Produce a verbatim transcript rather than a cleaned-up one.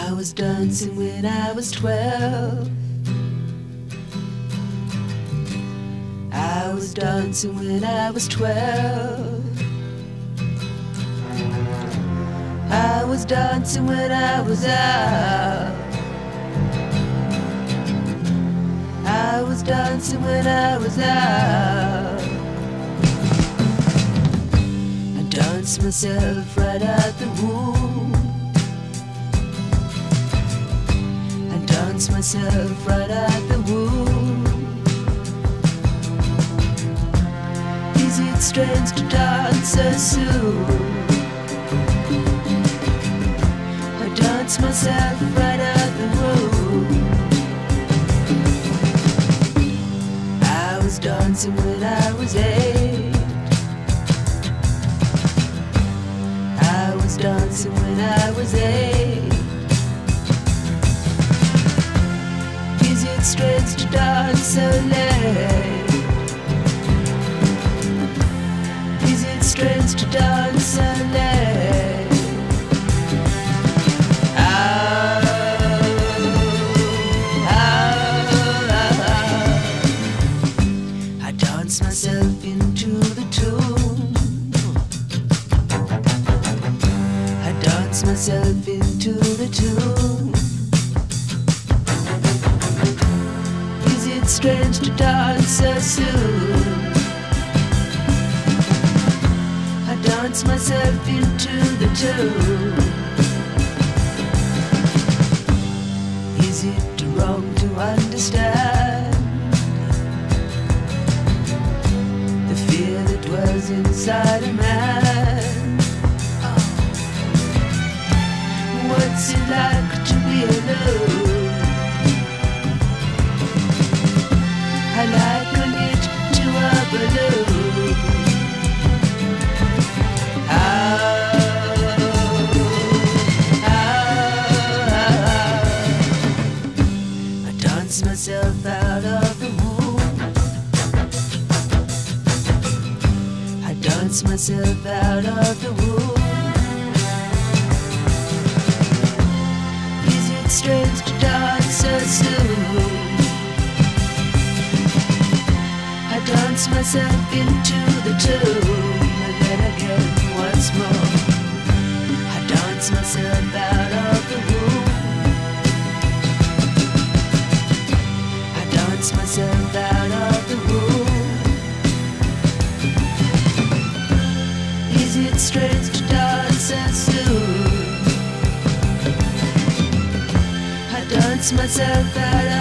I was dancing when I was twelve. I was dancing when I was twelve. I was dancing when I was out. I was dancing when I was out. I danced myself right out the womb. I danced myself right out the womb. Is it strange to dance so soon? I danced myself right out the womb. I was dancing when I was eight. I was dancing when I was eight. Is it strange to dance so late? Is it strange to dance so late? Myself into the tune. I dance myself into the tune. Is it strange to dance so soon? I dance myself into the tune. Is it wrong to understand was inside a man? What's it like to be alone? I liken it to a balloon. Ah, ah, ah. I dance myself out of the womb. Dance myself out of the womb. Is it strange to dance so soon? I dance myself into the tune, and then again once more. I dance myself out of the womb. I dance myself out of the womb. Is it strange to dance so soon? I dance myself out of